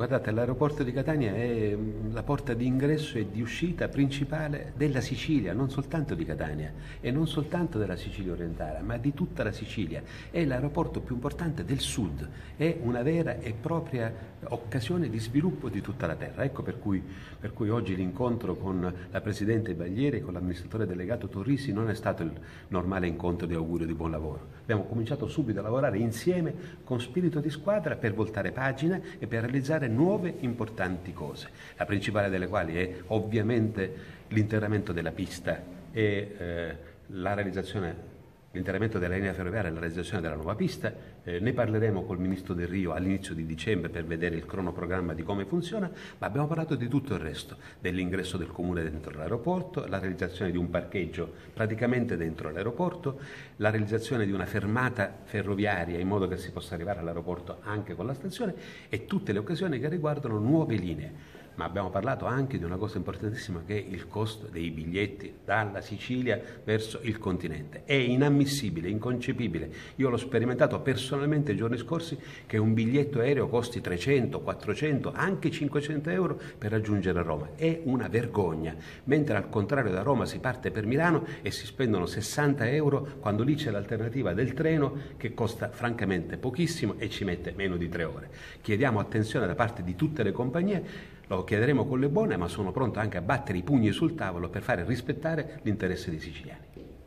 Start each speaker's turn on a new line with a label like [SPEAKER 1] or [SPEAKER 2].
[SPEAKER 1] guardate, l'aeroporto di Catania è la porta di ingresso e di uscita principale della Sicilia, non soltanto di Catania e non soltanto della Sicilia orientale, ma di tutta la Sicilia. È l'aeroporto più importante del sud, è una vera e propria occasione di sviluppo di tutta la terra. Ecco per cui oggi l'incontro con la Presidente Baglieri e con l'amministratore delegato Torrisi non è stato il normale incontro di augurio di buon lavoro. Abbiamo cominciato subito a lavorare insieme con spirito di squadra per voltare pagina e per realizzare nuove importanti cose, la principale delle quali è ovviamente l'interramento della pista e l'interramento della linea ferroviaria e la realizzazione della nuova pista. Ne parleremo col Ministro Del Rio all'inizio di dicembre per vedere il cronoprogramma di come funziona, ma abbiamo parlato di tutto il resto, dell'ingresso del comune dentro l'aeroporto, la realizzazione di un parcheggio praticamente dentro l'aeroporto, la realizzazione di una fermata ferroviaria in modo che si possa arrivare all'aeroporto anche con la stazione e tutte le occasioni che riguardano nuove linee. Ma abbiamo parlato anche di una cosa importantissima che è il costo dei biglietti dalla Sicilia verso il continente. È inammissibile, inconcepibile. Io l'ho sperimentato personalmente i giorni scorsi che un biglietto aereo costi 300, 400, anche 500 euro per raggiungere Roma. È una vergogna. Mentre al contrario da Roma si parte per Milano e si spendono 60 euro quando lì c'è l'alternativa del treno che costa francamente pochissimo e ci mette meno di 3 ore. Chiediamo attenzione da parte di tutte le compagnie. Lo chiederemo con le buone, ma sono pronto anche a battere i pugni sul tavolo per fare rispettare l'interesse dei siciliani.